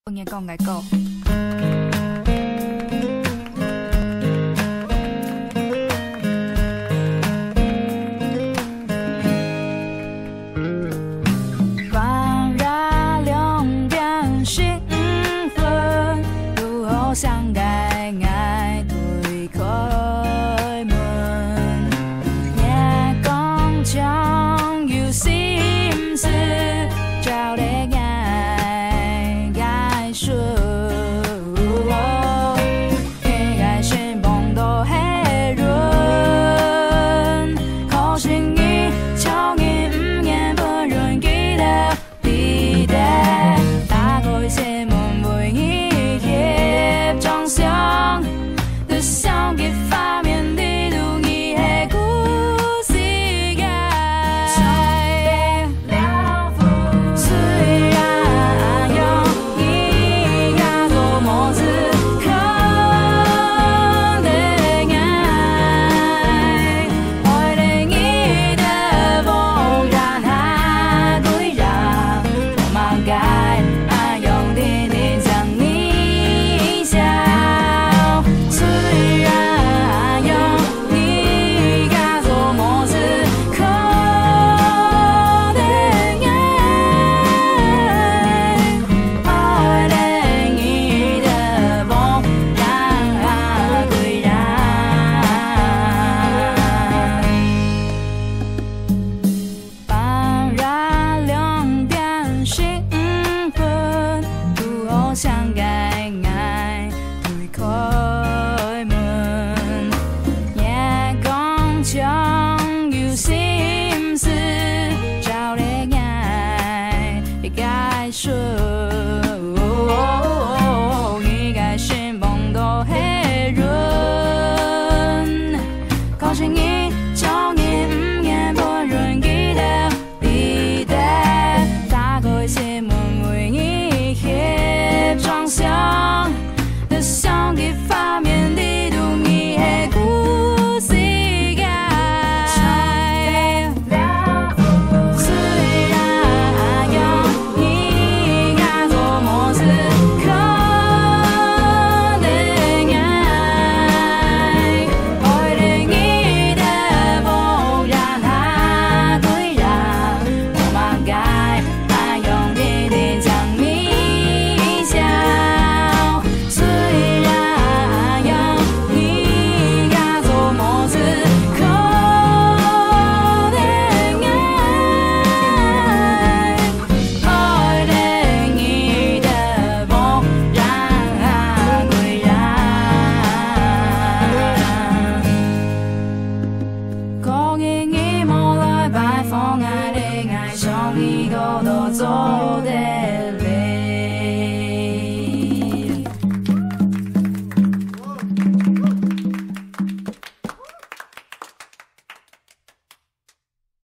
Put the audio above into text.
nghe con gái cậu.晚上2点兴奋，如何想爱爱推开门？夜光中有心事，照得爱爱顺。黑暗心梦都黑润，可惜你从你唔言不愿记得你的，打开心门为你协装箱，都想给画面里读你的故事呀。虽然有你呀多么此刻的爱，爱令你的梦让它归让，我们该用力地将你笑。虽然有你呀多么此刻的爱，爱令你的梦让它归让。傍晚2点兴奋，如何想爱爱推开门？夜光中有心事，照得爱该顺。你该心梦都黑润，可惜你从你唔言不愿记得你的，打开心门为你协装箱，都想给画面里读你的故事呀。虽然有你呀多么此刻的爱，爱令你的梦让它归让，我们该用力地将你笑。虽然有你呀多么此刻的爱，爱令你的梦让它归让。可以你莫来拜访，爱的爱上一个都做。